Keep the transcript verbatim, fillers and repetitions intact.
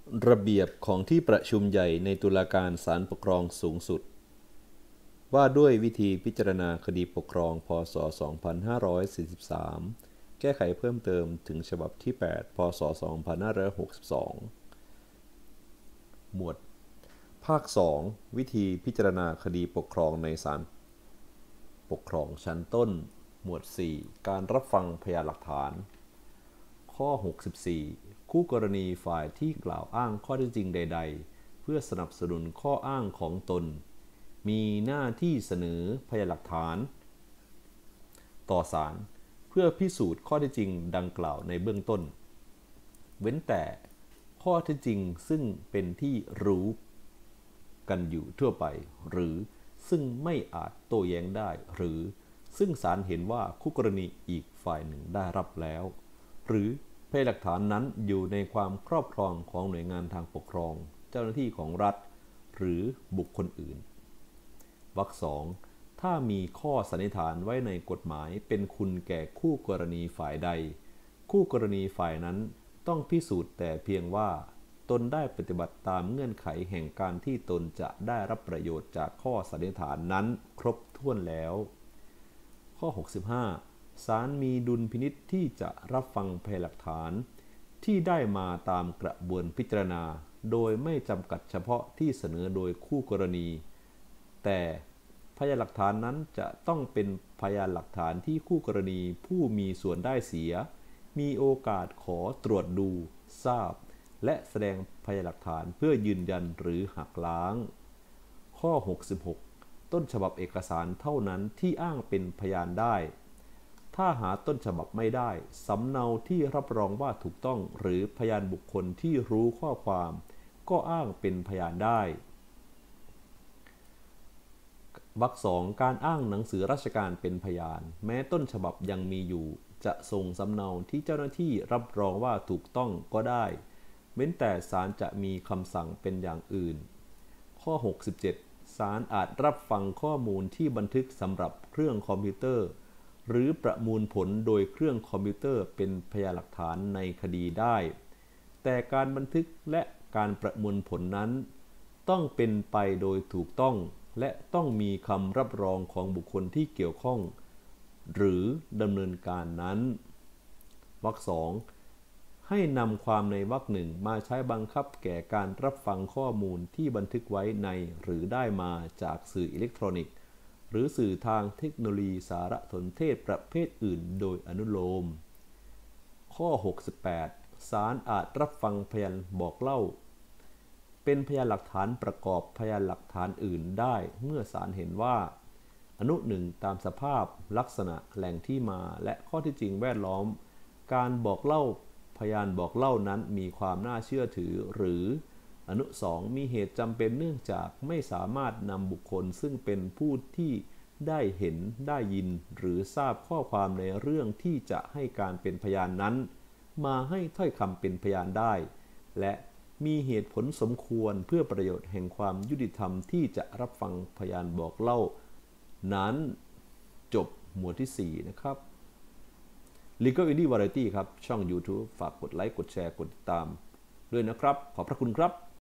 ระเบียบของที่ประชุมใหญ่ในตุลาการศาลปกครองสูงสุดว่าด้วยวิธีพิจารณาคดีปกครองพ.ศ. สองพันห้าร้อยสี่สิบสาม แก้ไขเพิ่มเติมถึงฉบับที่ แปด พ.ศ. สองพันห้าร้อยหกสิบสอง หมวดภาค สอง วิธีพิจารณาคดีปกครองในศาลปกครองชั้นต้น หมวด สี่ การรับฟังพยานหลักฐาน ข้อ หกสิบสี่ คู่กรณีฝ่ายที่กล่าวอ้างข้อเท็จจริงใดๆเพื่อสนับสนุนข้ออ้างของตนมีหน้าที่เสนอพยานหลักฐานต่อศาลเพื่อพิสูจน์ข้อเท็จจริงดังกล่าวในเบื้องต้นเว้นแต่ข้อเท็จจริงซึ่งเป็นที่รู้กันอยู่ทั่วไปหรือซึ่งไม่อาจโต้แย้งได้หรือซึ่งศาลเห็นว่าคู่กรณีอีกฝ่ายหนึ่งได้รับแล้วหรือพยานหลักฐานนั้นอยู่ในความครอบครองของหน่วยงานทางปกครองเจ้าหน้าที่ของรัฐหรือบุคคลอื่นวรรคสองถ้ามีข้อสันนิษฐานไว้ในกฎหมายเป็นคุณแก่คู่กรณีฝ่ายใดคู่กรณีฝ่ายนั้นต้องพิสูจน์แต่เพียงว่าตนได้ปฏิบัติตามเงื่อนไขแห่งการที่ตนจะได้รับประโยชน์จากข้อสันนิษฐานนั้นครบถ้วนแล้วข้อ หกสิบห้า ศาลมีดุลพินิจที่จะรับฟังพยานหลักฐานที่ได้มาตามกระบวนพิจารณาโดยไม่จำกัดเฉพาะที่เสนอโดยคู่กรณีแต่พยานหลักฐานนั้นจะต้องเป็นพยานหลักฐานที่คู่กรณีผู้มีส่วนได้เสียมีโอกาสขอตรวจดูทราบและแสดงพยานหลักฐานเพื่อยืนยันหรือหักล้างข้อ หกสิบหก ต้นฉบับเอกสารเท่านั้นที่อ้างเป็นพยานได้ถ้าหาต้นฉบับไม่ได้สำเนาที่รับรองว่าถูกต้องหรือพยานบุคคลที่รู้ข้อความก็อ้างเป็นพยานได้วรรคสองการอ้างหนังสือราชการเป็นพยานแม้ต้นฉบับยังมีอยู่จะส่งสำเนาที่เจ้าหน้าที่รับรองว่าถูกต้องก็ได้เว้นแต่ศาลจะมีคำสั่งเป็นอย่างอื่นข้อ หกสิบเจ็ด ศาลอาจรับฟังข้อมูลที่บันทึกสำหรับเครื่องคอมพิวเตอร์หรือประมวลผลโดยเครื่องคอมพิวเตอร์เป็นพยานหลักฐานในคดีได้แต่การบันทึกและการประมวลผลนั้นต้องเป็นไปโดยถูกต้องและต้องมีคำรับรองของบุคคลที่เกี่ยวข้องหรือดำเนินการนั้นวรรคสองให้นำความในวรรคหนึ่งมาใช้บังคับแก่การรับฟังข้อมูลที่บันทึกไว้ในหรือได้มาจากสื่ออิเล็กทรอนิกส์หรือสื่อทางเทคโนโลยีสารสนเทศประเภทอื่นโดยอนุโลมข้อ หกสิบแปด ศาลอาจรับฟังพยานบอกเล่าเป็นพยานหลักฐานประกอบพยานหลักฐานอื่นได้เมื่อศาลเห็นว่าอนุหนึ่งตามสภาพลักษณะแหล่งที่มาและข้อเท็จจริงแวดล้อมการบอกเล่าพยานบอกเล่านั้นมีความน่าเชื่อถือหรืออนุสองมีเหตุจำเป็นเนื่องจากไม่สามารถนำบุคคลซึ่งเป็นผู้ที่ได้เห็นได้ยินหรือทราบข้อความในเรื่องที่จะให้การเป็นพยานนั้นมาให้ถ้อยคำเป็นพยานได้และมีเหตุผลสมควรเพื่อประโยชน์แห่งความยุติธรรมที่จะรับฟังพยานบอกเล่านั้นจบหมวดที่สี่นะครับ Legal Indie Variety ครับช่อง YouTube ฝากกดไลค์กดแชร์กดติดตามด้วยนะครับขอบพระคุณครับ